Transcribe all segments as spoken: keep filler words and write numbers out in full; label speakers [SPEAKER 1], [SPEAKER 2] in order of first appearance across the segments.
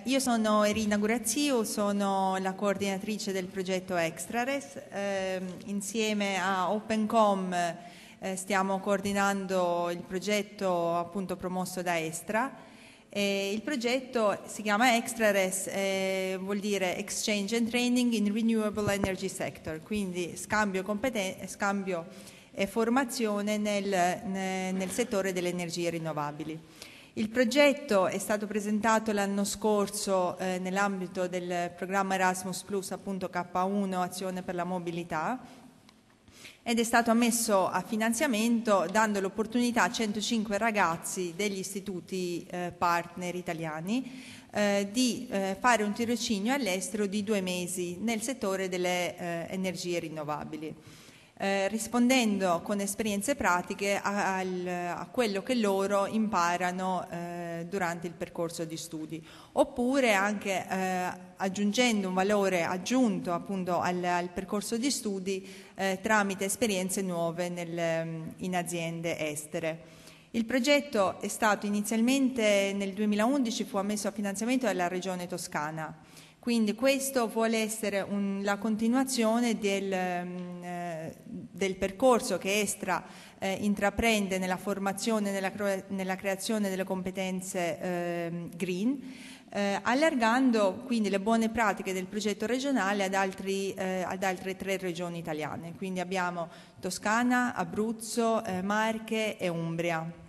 [SPEAKER 1] io sono Irina Guraziu, sono la coordinatrice del progetto Extrares. Eh, insieme a Opencom eh, stiamo coordinando il progetto appunto promosso da Estra. E il progetto si chiama Extrares, eh, vuol dire Exchange and Training in Renewable Energy Sector, quindi scambio, competen- scambio e formazione nel, nel, nel settore delle energie rinnovabili. Il progetto è stato presentato l'anno scorso eh, nell'ambito del programma Erasmus Plus, appunto K uno, Azione per la Mobilità, ed è stato ammesso a finanziamento dando l'opportunità a centocinque ragazzi degli istituti eh, partner italiani eh, di eh, fare un tirocinio all'estero di due mesi nel settore delle eh, energie rinnovabili. Eh, rispondendo con esperienze pratiche a, a, a quello che loro imparano eh, durante il percorso di studi, oppure anche eh, aggiungendo un valore aggiunto appunto al, al percorso di studi eh, tramite esperienze nuove nel, in aziende estere. Il progetto è stato inizialmente nel duemilaundici, fu ammesso a finanziamento dalla Regione Toscana. Quindi questo vuole essere un, la continuazione del, eh, del percorso che Estra eh, intraprende nella formazione, nella, nella creazione delle competenze eh, green, eh, allargando quindi le buone pratiche del progetto regionale ad, altri, eh, ad altre tre regioni italiane. Quindi abbiamo Toscana, Abruzzo, eh, Marche e Umbria.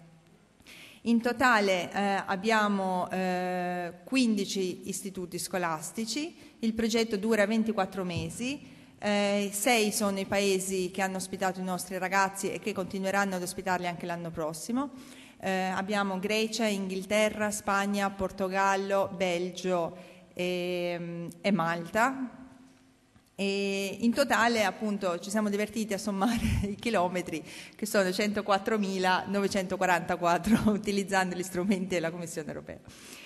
[SPEAKER 1] In totale eh, abbiamo eh, quindici istituti scolastici, il progetto dura ventiquattro mesi, eh, sei sono i paesi che hanno ospitato i nostri ragazzi e che continueranno ad ospitarli anche l'anno prossimo. Eh, abbiamo Grecia, Inghilterra, Spagna, Portogallo, Belgio e, e Malta. E in totale appunto ci siamo divertiti a sommare i chilometri, che sono centoquattromilanovecentoquarantaquattro utilizzando gli strumenti della Commissione europea.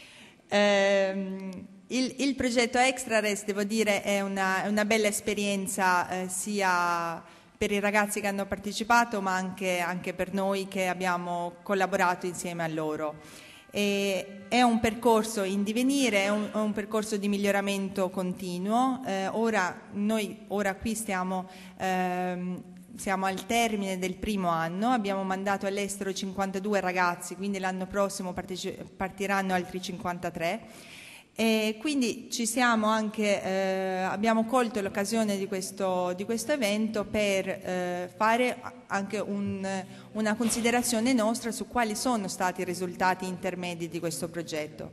[SPEAKER 1] Eh, il, il progetto Extrares, devo dire, è una, è una bella esperienza eh, sia per i ragazzi che hanno partecipato, ma anche, anche per noi che abbiamo collaborato insieme a loro. E è un percorso in divenire, è un, è un percorso di miglioramento continuo. Eh, ora noi ora qui stiamo, ehm, siamo al termine del primo anno, abbiamo mandato all'estero cinquantadue ragazzi, quindi l'anno prossimo partiranno altri cinquantatré. E quindi ci siamo anche, eh, abbiamo colto l'occasione di questo, di questo evento per eh, fare anche un, una considerazione nostra su quali sono stati i risultati intermedi di questo progetto.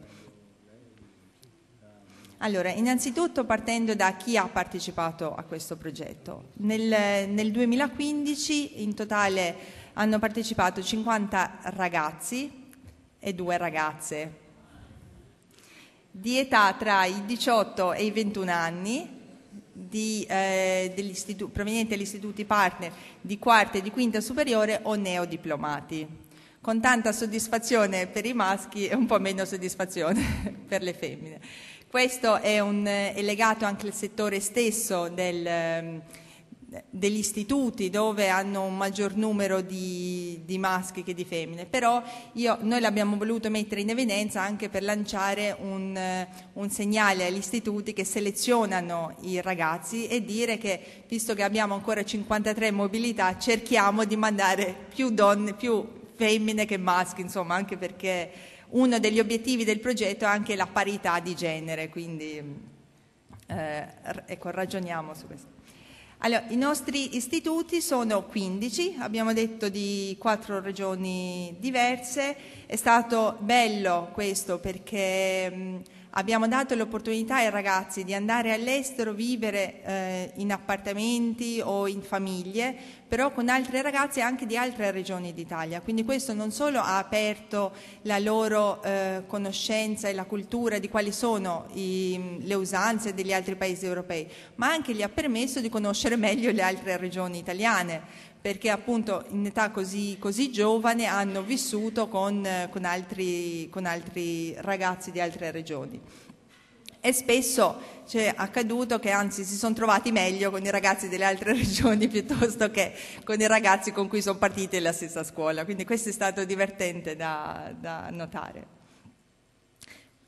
[SPEAKER 1] Allora, innanzitutto partendo da chi ha partecipato a questo progetto. Nel, nel duemilaquindici in totale hanno partecipato cinquanta ragazzi e due ragazze di età tra i diciotto e i ventuno anni, di, eh, provenienti dagli istituti partner di quarta e di quinta superiore o neodiplomati, con tanta soddisfazione per i maschi e un po' meno soddisfazione per le femmine. Questo è, un, è legato anche al settore stesso del, degli istituti, dove hanno un maggior numero di, di maschi che di femmine, però io, noi l'abbiamo voluto mettere in evidenza anche per lanciare un, un segnale agli istituti che selezionano i ragazzi e dire che, visto che abbiamo ancora cinquantatré mobilità, cerchiamo di mandare più donne, più femmine che maschi, insomma, anche perché uno degli obiettivi del progetto è anche la parità di genere, quindi eh, ecco, ragioniamo su questo. Allora, i nostri istituti sono quindici, abbiamo detto di quattro regioni diverse. È stato bello questo perché mh, abbiamo dato l'opportunità ai ragazzi di andare all'estero, vivere eh, in appartamenti o in famiglie, però con altre ragazze anche di altre regioni d'Italia. Quindi questo non solo ha aperto la loro eh, conoscenza e la cultura di quali sono i, le usanze degli altri paesi europei, ma anche gli ha permesso di conoscere meglio le altre regioni italiane, perché appunto in età così, così giovane hanno vissuto con, con, altri, con altri ragazzi di altre regioni. E spesso c'è accaduto che anzi si sono trovati meglio con i ragazzi delle altre regioni piuttosto che con i ragazzi con cui sono partiti nella stessa scuola, quindi questo è stato divertente da, da notare.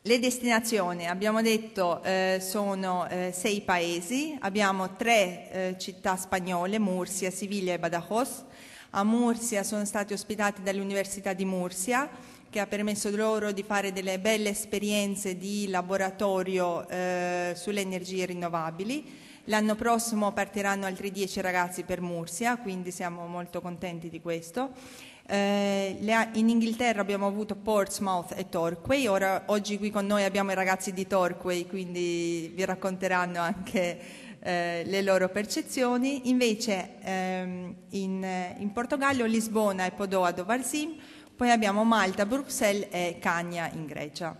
[SPEAKER 1] Le destinazioni, abbiamo detto, eh, sono eh, sei paesi, abbiamo tre eh, città spagnole, Murcia, Siviglia e Badajoz. A Murcia sono stati ospitati dall'Università di Murcia, che ha permesso loro di fare delle belle esperienze di laboratorio eh, sulle energie rinnovabili. L'anno prossimo partiranno altri dieci ragazzi per Murcia, quindi siamo molto contenti di questo. Eh, in Inghilterra abbiamo avuto Portsmouth e Torquay. Ora, oggi qui con noi abbiamo i ragazzi di Torquay, quindi vi racconteranno anche eh, le loro percezioni. Invece ehm, in, in Portogallo Lisbona e Podoa do Varzim, poi abbiamo Malta, Bruxelles e Cagna in Grecia.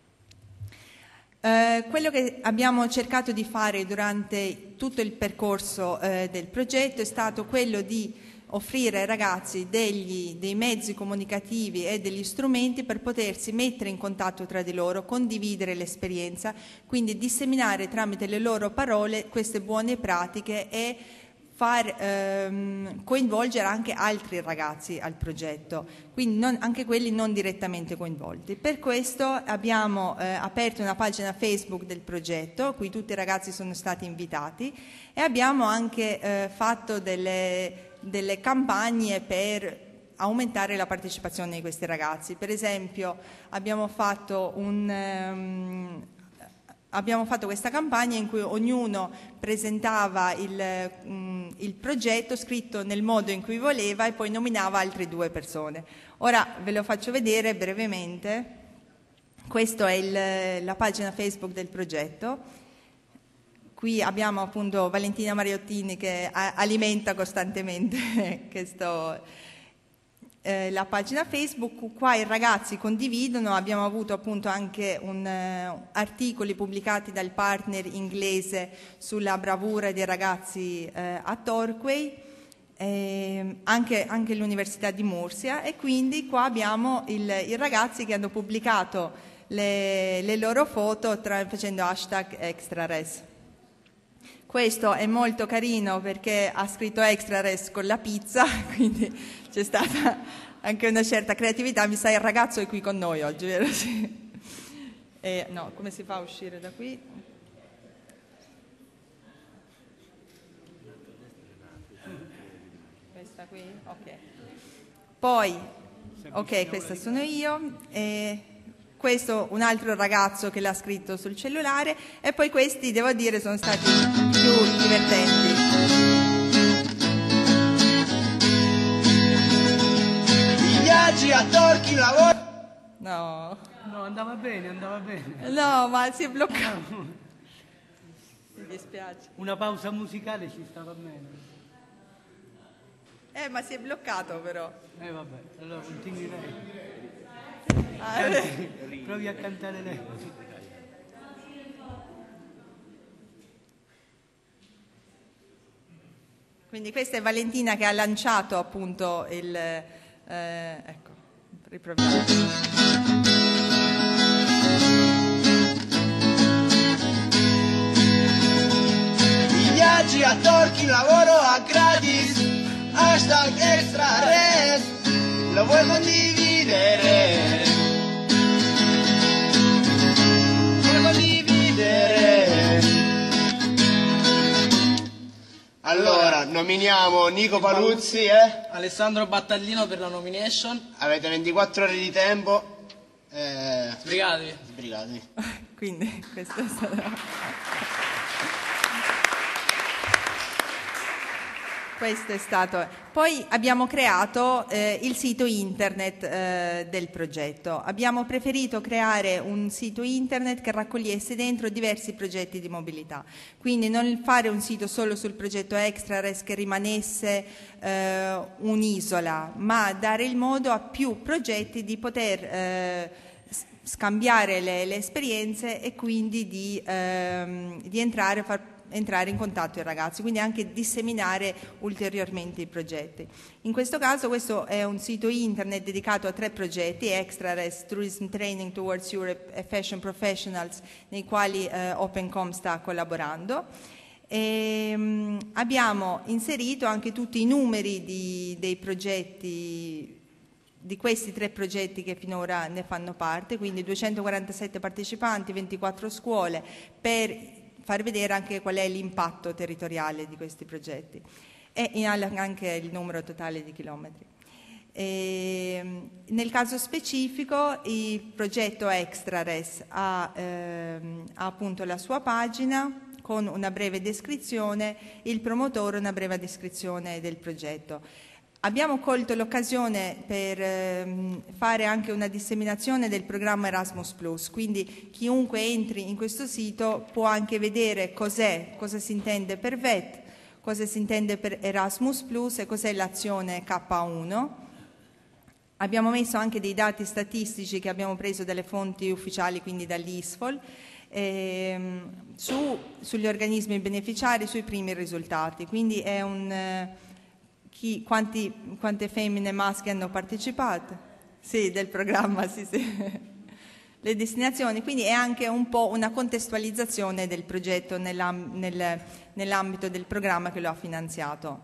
[SPEAKER 1] Eh, quello che abbiamo cercato di fare durante tutto il percorso eh, del progetto è stato quello di offrire ai ragazzi degli, dei mezzi comunicativi e degli strumenti per potersi mettere in contatto tra di loro, condividere l'esperienza, quindi disseminare tramite le loro parole queste buone pratiche e far ehm, coinvolgere anche altri ragazzi al progetto, quindi non, anche quelli non direttamente coinvolti. Per questo abbiamo eh, aperto una pagina Facebook del progetto, a cui tutti i ragazzi sono stati invitati, e abbiamo anche eh, fatto delle delle campagne per aumentare la partecipazione di questi ragazzi. Per esempio abbiamo fatto, un, um, abbiamo fatto questa campagna in cui ognuno presentava il, um, il progetto scritto nel modo in cui voleva e poi nominava altre due persone. Ora ve lo faccio vedere brevemente. Questa è il, la pagina Facebook del progetto. Qui abbiamo appunto Valentina Mariottini che a- alimenta costantemente questo, eh, la pagina Facebook. Qua i ragazzi condividono, abbiamo avuto appunto anche un, uh, articoli pubblicati dal partner inglese sulla bravura dei ragazzi eh, a Torquay, eh, anche, anche l'Università di Murcia, e quindi qua abbiamo il, i ragazzi che hanno pubblicato le, le loro foto tra, facendo hashtag ExtraRes. Questo è molto carino perché ha scritto ExtraRes con la pizza, quindi c'è stata anche una certa creatività. Mi sa il ragazzo è qui con noi oggi, vero? Sì. E, no, come si fa a uscire da qui? Questa qui? Ok. Poi, ok, questa sono io. E questo un altro ragazzo che l'ha scritto sul cellulare, e poi questi devo dire sono stati più divertenti.
[SPEAKER 2] I viaggi a Torchi lavoro.
[SPEAKER 1] No.
[SPEAKER 3] No, andava bene, andava bene.
[SPEAKER 1] No, ma si è bloccato. Mi dispiace.
[SPEAKER 3] Una pausa musicale ci stava bene.
[SPEAKER 1] Eh, ma si è bloccato però.
[SPEAKER 3] Eh vabbè, allora continui lei.
[SPEAKER 1] Ah,
[SPEAKER 3] Canti, provi a cantare lei.
[SPEAKER 1] quindi questa è Valentina che ha lanciato appunto il... Eh, ecco, riproviamo.
[SPEAKER 2] I viaggi a Torchi lavoro a gratis. Hashtag ExtraRes. Lo vuoi condividere? Vuoi condividere? Allora, nominiamo Nico Paluzzi e eh?
[SPEAKER 4] Alessandro Battaglino per la nomination.
[SPEAKER 2] Avete ventiquattro ore di tempo. Eh,
[SPEAKER 4] Sbrigati.
[SPEAKER 2] sbrigati.
[SPEAKER 1] Quindi questo è stato... Questo è stato. Poi abbiamo creato eh, il sito internet eh, del progetto. Abbiamo preferito creare un sito internet che raccogliesse dentro diversi progetti di mobilità. Quindi non fare un sito solo sul progetto ExtraRes che rimanesse eh, un'isola, ma dare il modo a più progetti di poter eh, scambiare le, le esperienze e quindi di, ehm, di entrare a far entrare in contatto i ragazzi, quindi anche disseminare ulteriormente i progetti. In questo caso questo è un sito internet dedicato a tre progetti: ExtraRes, Tourism Training Towards Europe e Fashion Professionals, nei quali eh, Opencom sta collaborando. E, mh, abbiamo inserito anche tutti i numeri di, dei progetti di questi tre progetti che finora ne fanno parte, quindi duecentoquarantasette partecipanti, ventiquattro scuole, per far vedere anche qual è l'impatto territoriale di questi progetti e anche il numero totale di chilometri. E nel caso specifico il progetto ExtraRes ha, ehm, ha appunto la sua pagina con una breve descrizione, il promotore una breve descrizione del progetto. Abbiamo colto l'occasione per ehm, fare anche una disseminazione del programma Erasmus plus, quindi chiunque entri in questo sito può anche vedere cos'è, cosa si intende per V E T, cosa si intende per Erasmus plus e cos'è l'azione K uno. Abbiamo messo anche dei dati statistici che abbiamo preso dalle fonti ufficiali, quindi dall'ISFOL, ehm, su, sugli organismi beneficiari, sui primi risultati. Quindi è un... Eh, chi, quanti, quante femmine e maschi hanno partecipato? Sì, del programma, sì, sì. Le destinazioni, quindi è anche un po' una contestualizzazione del progetto nell'am, nel, nell'ambito del programma che lo ha finanziato.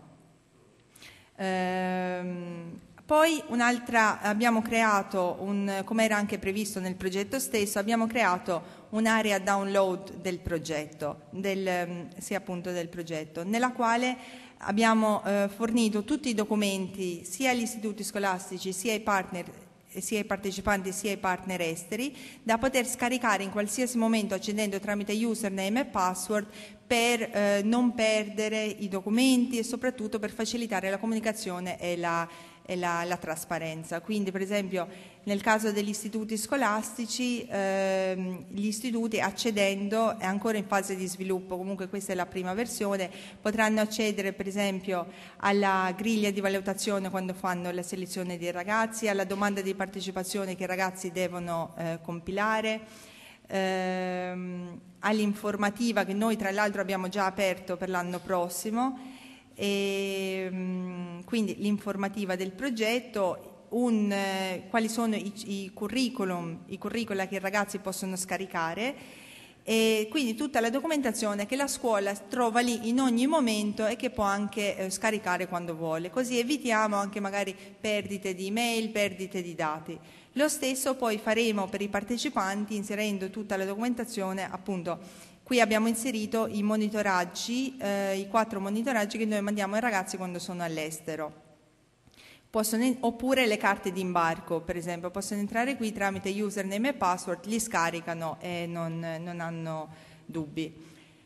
[SPEAKER 1] Ehm, Poi un'altra, abbiamo creato, un, come era anche previsto nel progetto stesso, abbiamo creato un'area download del progetto, del, sì, appunto del progetto, nella quale abbiamo eh, fornito tutti i documenti sia agli istituti scolastici, sia ai partner, sia ai partecipanti, sia ai partner esteri, da poter scaricare in qualsiasi momento accedendo tramite username e password per eh, non perdere i documenti e soprattutto per facilitare la comunicazione e la e la, la trasparenza. Quindi per esempio nel caso degli istituti scolastici, ehm, gli istituti accedendo, è ancora in fase di sviluppo, comunque questa è la prima versione, potranno accedere per esempio alla griglia di valutazione quando fanno la selezione dei ragazzi, alla domanda di partecipazione che i ragazzi devono eh, compilare, ehm, all'informativa che noi tra l'altro abbiamo già aperto per l'anno prossimo. E, quindi l'informativa del progetto, un, eh, quali sono i, i curriculum, i curricula che i ragazzi possono scaricare e quindi tutta la documentazione che la scuola trova lì in ogni momento e che può anche eh, scaricare quando vuole, così evitiamo anche magari perdite di email, perdite di dati. Lo stesso poi faremo per i partecipanti inserendo tutta la documentazione appunto. Qui abbiamo inserito i monitoraggi, eh, i quattro monitoraggi che noi mandiamo ai ragazzi quando sono all'estero. Possono, oppure le carte di imbarco, per esempio, possono entrare qui tramite username e password, li scaricano e non, non hanno dubbi.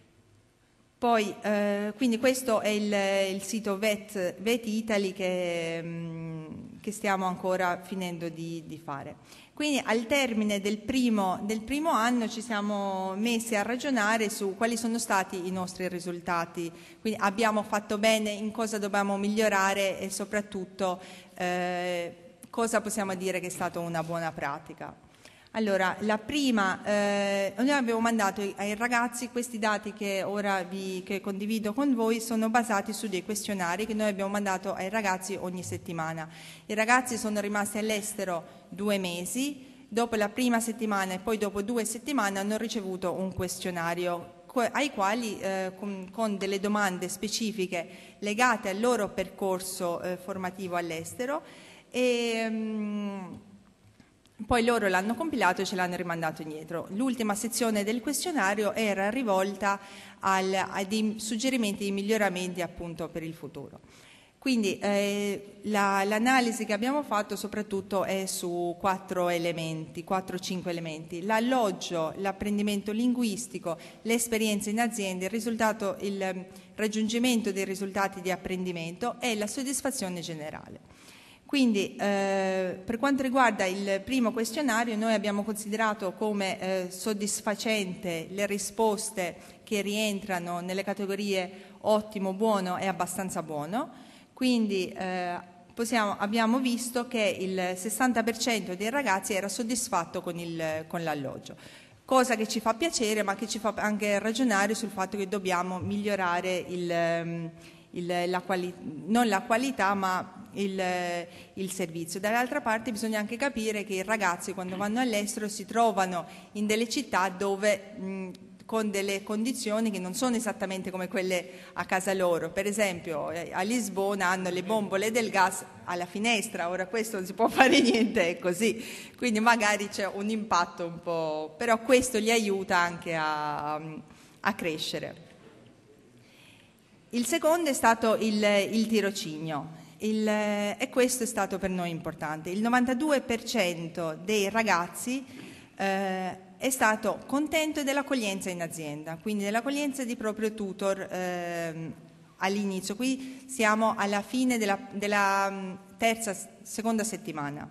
[SPEAKER 1] Poi, eh, quindi questo è il, il sito V E T, V E T Italy che, mh, che stiamo ancora finendo di, di fare. Quindi al termine del primo, del primo anno ci siamo messi a ragionare su quali sono stati i nostri risultati, quindi abbiamo fatto bene, in cosa dobbiamo migliorare e soprattutto eh, cosa possiamo dire che è stata una buona pratica. Allora, la prima, eh, noi abbiamo mandato ai ragazzi questi dati che ora vi che condivido con voi, sono basati su dei questionari che noi abbiamo mandato ai ragazzi ogni settimana. I ragazzi sono rimasti all'estero due mesi, dopo la prima settimana e poi dopo due settimane hanno ricevuto un questionario ai quali eh, con, con delle domande specifiche legate al loro percorso eh, formativo all'estero e mh, poi loro l'hanno compilato e ce l'hanno rimandato indietro. L'ultima sezione del questionario era rivolta al, a dei suggerimenti di miglioramenti appunto per il futuro. Quindi eh, la, l'analisi che abbiamo fatto soprattutto è su quattro elementi, quattro cinque elementi: l'alloggio, l'apprendimento linguistico, l'esperienza in azienda, il risultato, il raggiungimento dei risultati di apprendimento e la soddisfazione generale. Quindi eh, per quanto riguarda il primo questionario noi abbiamo considerato come eh, soddisfacente le risposte che rientrano nelle categorie ottimo, buono e abbastanza buono, quindi eh, possiamo, abbiamo visto che il sessanta per cento dei ragazzi era soddisfatto con, il, con l'alloggio, cosa che ci fa piacere ma che ci fa anche ragionare sul fatto che dobbiamo migliorare il, il, la quali, non la qualità ma Il, il servizio. Dall'altra parte bisogna anche capire che i ragazzi quando vanno all'estero si trovano in delle città dove mh, con delle condizioni che non sono esattamente come quelle a casa loro. Per esempio a Lisbona hanno le bombole del gas alla finestra, ora questo non si può fare niente, è così, quindi magari c'è un impatto un po', però questo li aiuta anche a, a crescere. Il secondo è stato il, il tirocinio. Il, e questo è stato per noi importante. Il novantadue per cento dei ragazzi eh, è stato contento dell'accoglienza in azienda, quindi dell'accoglienza di proprio tutor eh, all'inizio. Qui siamo alla fine della, della terza, seconda settimana.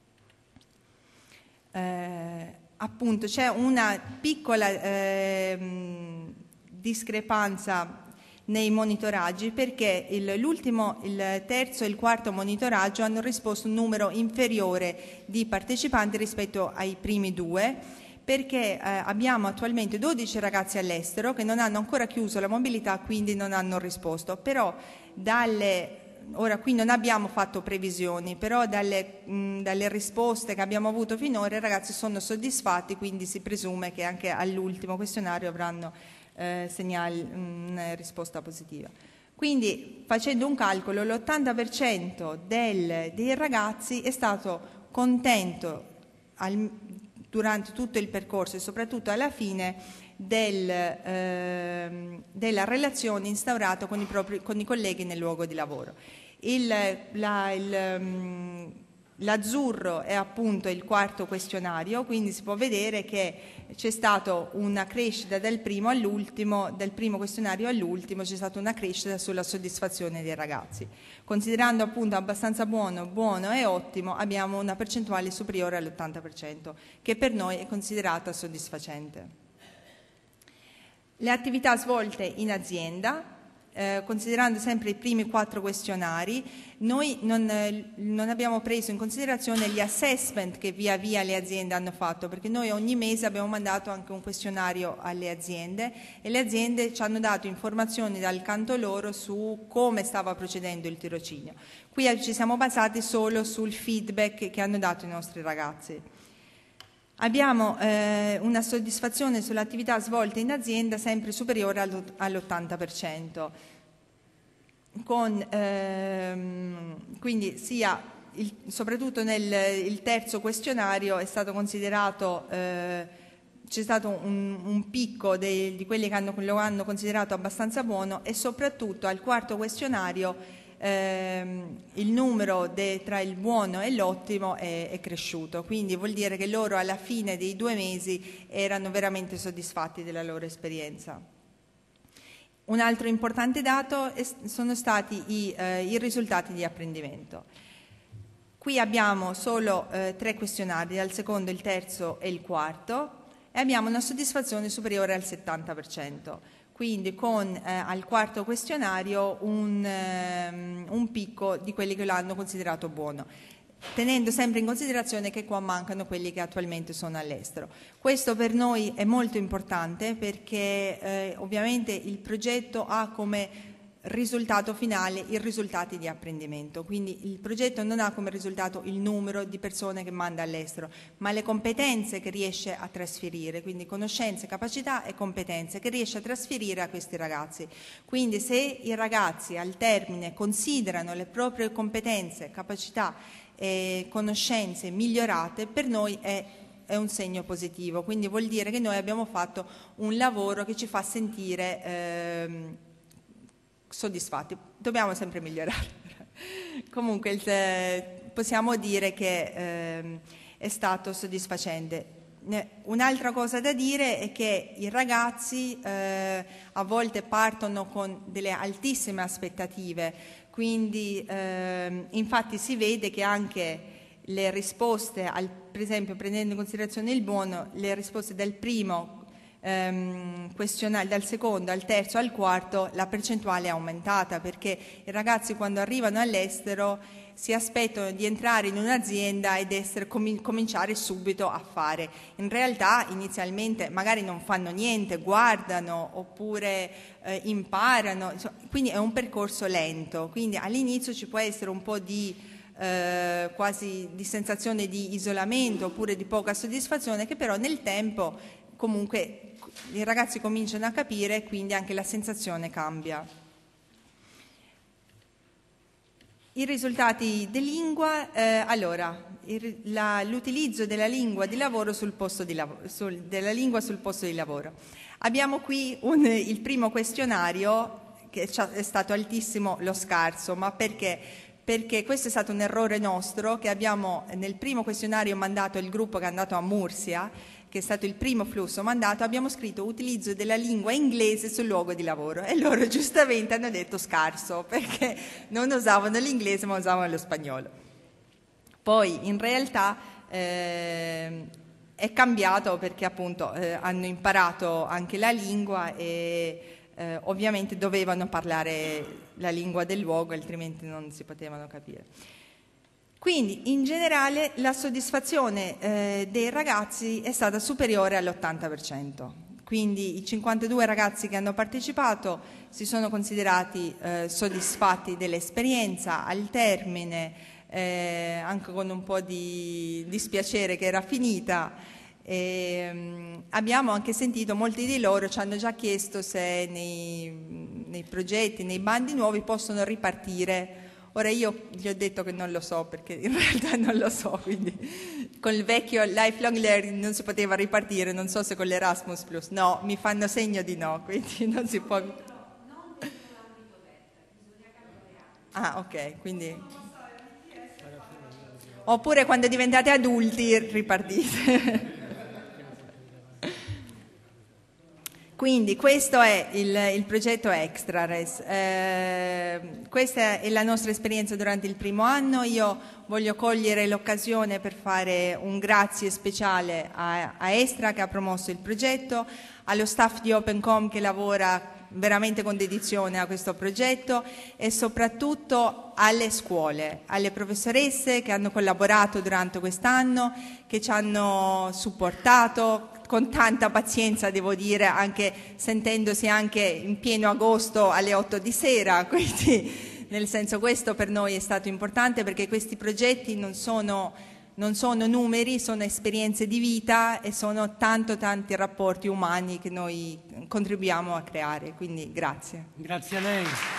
[SPEAKER 1] Eh, appunto c'è una piccola eh, discrepanza nei monitoraggi, perché il, l'ultimo, il terzo e il quarto monitoraggio hanno risposto un numero inferiore di partecipanti rispetto ai primi due, perché eh, abbiamo attualmente dodici ragazzi all'estero che non hanno ancora chiuso la mobilità, quindi non hanno risposto. Però dalle, ora qui non abbiamo fatto previsioni, però dalle, mh, dalle risposte che abbiamo avuto finora i ragazzi sono soddisfatti, quindi si presume che anche all'ultimo questionario avranno Eh, segnali, una risposta positiva. Quindi, facendo un calcolo, l'ottanta per cento del, dei ragazzi è stato contento al, durante tutto il percorso e soprattutto alla fine del, eh, della relazione instaurata con i, propri, con i colleghi nel luogo di lavoro. Il, la, il, L'azzurro è appunto il quarto questionario, quindi si può vedere che c'è stata una crescita dal primo all'ultimo, dal primo questionario all'ultimo c'è stata una crescita sulla soddisfazione dei ragazzi. Considerando appunto abbastanza buono, buono e ottimo, abbiamo una percentuale superiore all'ottanta per cento, che per noi è considerata soddisfacente. Le attività svolte in azienda. Eh, considerando sempre i primi quattro questionari, noi non, eh, non abbiamo preso in considerazione gli assessment che via via le aziende hanno fatto, perché noi ogni mese abbiamo mandato anche un questionario alle aziende e le aziende ci hanno dato informazioni dal canto loro su come stava procedendo il tirocinio. Qui ci siamo basati solo sul feedback che hanno dato i nostri ragazzi. Abbiamo eh, una soddisfazione sulle attività svolte in azienda sempre superiore all'ottanta per cento, con, ehm, quindi sia il, soprattutto nel il terzo questionario è stato considerato, eh, c'è stato un, un picco dei, di quelli che hanno, lo hanno considerato abbastanza buono, e soprattutto al quarto questionario Ehm, il numero de, tra il buono e l'ottimo è, è cresciuto, quindi vuol dire che loro alla fine dei due mesi erano veramente soddisfatti della loro esperienza. Un altro importante dato è, sono stati i, eh, i risultati di apprendimento. Qui abbiamo solo eh, tre questionari, dal secondo, il terzo e il quarto, e abbiamo una soddisfazione superiore al settanta per cento. Quindi con eh, al quarto questionario un, um, un picco di quelli che l'hanno considerato buono, tenendo sempre in considerazione che qua mancano quelli che attualmente sono all'estero. Questo per noi è molto importante perché eh, ovviamente il progetto ha come risultato finale i risultati di apprendimento, quindi il progetto non ha come risultato il numero di persone che manda all'estero, ma le competenze che riesce a trasferire, quindi conoscenze, capacità e competenze che riesce a trasferire a questi ragazzi. Quindi se i ragazzi al termine considerano le proprie competenze, capacità e conoscenze migliorate, per noi è è un segno positivo, quindi vuol dire che noi abbiamo fatto un lavoro che ci fa sentire ehm, soddisfatti. Dobbiamo sempre migliorare. Comunque il, eh, possiamo dire che eh, è stato soddisfacente. Un'altra cosa da dire è che i ragazzi eh, a volte partono con delle altissime aspettative, quindi eh, infatti si vede che anche le risposte, al, per esempio prendendo in considerazione il buono, le risposte del primo Ehm, questionario, dal secondo al terzo al quarto, la percentuale è aumentata, perché i ragazzi quando arrivano all'estero si aspettano di entrare in un'azienda ed essere, com- cominciare subito a fare. In realtà inizialmente magari non fanno niente, guardano oppure eh, imparano, insomma, quindi è un percorso lento, quindi all'inizio ci può essere un po' di eh, quasi di sensazione di isolamento oppure di poca soddisfazione, che però nel tempo comunque i ragazzi cominciano a capire e quindi anche la sensazione cambia. I risultati di lingua, eh, allora, l'utilizzo della lingua di lavoro sul posto di lavoro, sul, della lingua sul posto di lavoro. Abbiamo qui un, il primo questionario che è stato altissimo, lo scarso, ma perché? Perché questo è stato un errore nostro che abbiamo nel primo questionario mandato il gruppo che è andato a Murcia, che è stato il primo flusso mandato, abbiamo scritto utilizzo della lingua inglese sul luogo di lavoro e loro giustamente hanno detto scarso perché non usavano l'inglese ma usavano lo spagnolo. Poi in realtà eh, è cambiato perché appunto eh, hanno imparato anche la lingua e eh, ovviamente dovevano parlare la lingua del luogo, altrimenti non si potevano capire. Quindi in generale la soddisfazione eh, dei ragazzi è stata superiore all'ottanta per cento. Quindi i cinquantadue ragazzi che hanno partecipato si sono considerati eh, soddisfatti dell'esperienza al termine, Eh, anche con un po' di dispiacere che era finita. E, um, abbiamo anche sentito, molti di loro ci hanno già chiesto se nei, nei progetti, nei bandi nuovi possono ripartire. Ora io gli ho detto che non lo so perché in realtà non lo so, quindi con il vecchio lifelong learning non si poteva ripartire, non so se con l'Erasmus Plus, no, mi fanno segno di no, quindi non si può. Ah, ok, quindi oppure quando diventate adulti ripartite. Quindi questo è il, il progetto Extrares. Eh, questa è la nostra esperienza durante il primo anno. Io voglio cogliere l'occasione per fare un grazie speciale a, a Estra che ha promosso il progetto, allo staff di Opencom che lavora veramente con dedizione a questo progetto e soprattutto alle scuole, alle professoresse che hanno collaborato durante quest'anno, che ci hanno supportato con tanta pazienza, devo dire, anche sentendosi anche in pieno agosto alle otto di sera, quindi nel senso questo per noi è stato importante perché questi progetti non sono non sono numeri, sono esperienze di vita e sono tanto tanti rapporti umani che noi contribuiamo a creare, quindi grazie.
[SPEAKER 3] Grazie a lei.